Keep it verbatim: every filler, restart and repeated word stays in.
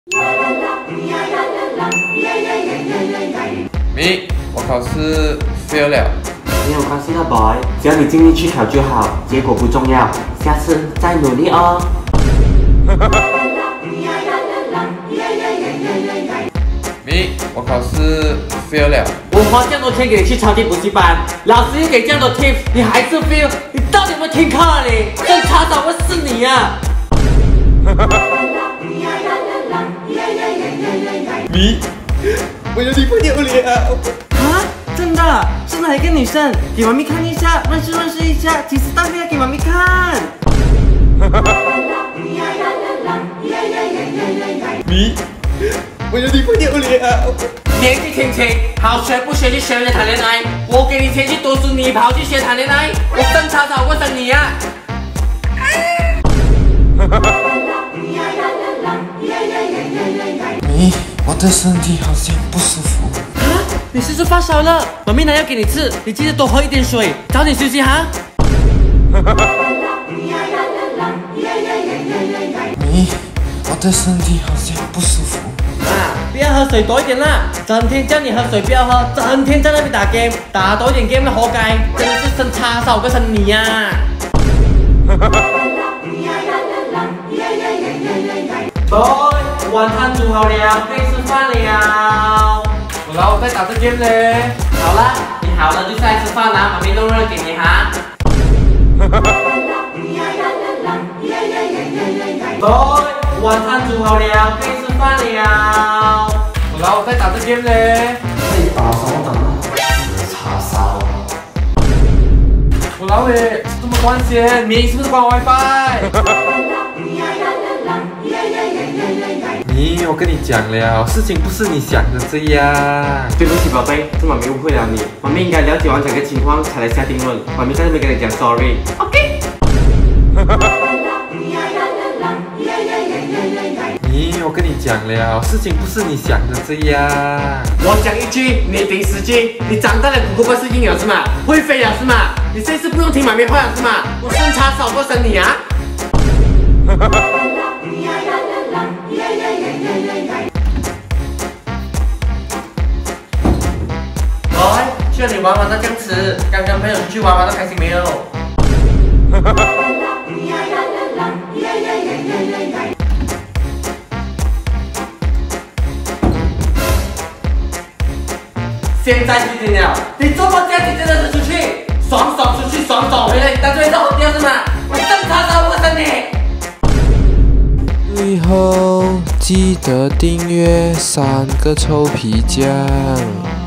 咪，我考试 fail 了。 没有关系的 boy， 只要你尽力去考就好，结果不重要，下次再努力哦。 咪，我考试 fail 了。 我花这样多钱给你去超级补习班，老师又给这样多 tips， 你还是 fail， 你到底有没有听课啊你？真查找会是你啊！ 咪，我有女朋友了。 啊，真的？是哪一个女生？给妈咪看一下，认识认识一下，几时到会要给妈咪看。 咪，我有女朋友了。 年纪轻轻，好学不学去学人家谈恋爱。我给你钱去读书，你跑去学谈恋爱，我生草草过生你啊！ 咪，我的身体好像不舒服。 啊，你是不是发烧了？妈咪拿药给你吃，你记得多喝一点水，早点休息哈。 咪，我的身体好像不舒服。 啊，不要喝水多一点啦！整天叫你喝水不要喝，整天在那边打 game， 打多一点 game 活该，真的是生叉烧个生你呀、啊！boy， 晚餐煮好了，可以吃饭了。 我老在打这 game 嘞。 好了，你好了就下来吃饭啦，妈咪弄热给你哈。boy， 晚餐煮好了，可以吃饭了。 我老在打这 game 嘞。 可以打什么等？吃叉烧。 我老诶，这么关线，你是不是关 WiFi？ 咪，我跟你讲了，事情不是你想的这样。 对不起，宝贝，是妈咪误会了你。妈咪应该了解完整个情况才来下定论。妈咪在这边跟你讲 sorry。OK。 咪，我跟你讲了，事情不是你想的这样。 我讲一句，你顶十句。你长大了，骨骼不是硬了是吗？会飞了是吗？你这次不用听妈咪话了是吗？我生叉烧过生你啊！哎，需要你玩玩到这样子，刚跟朋友出去玩玩到开心没有？现在几点了？你这么加紧真的是出去，爽爽出去，爽爽回来，你当作一好掉是吗？我正常找我等你。 最后记得订阅三个臭皮匠。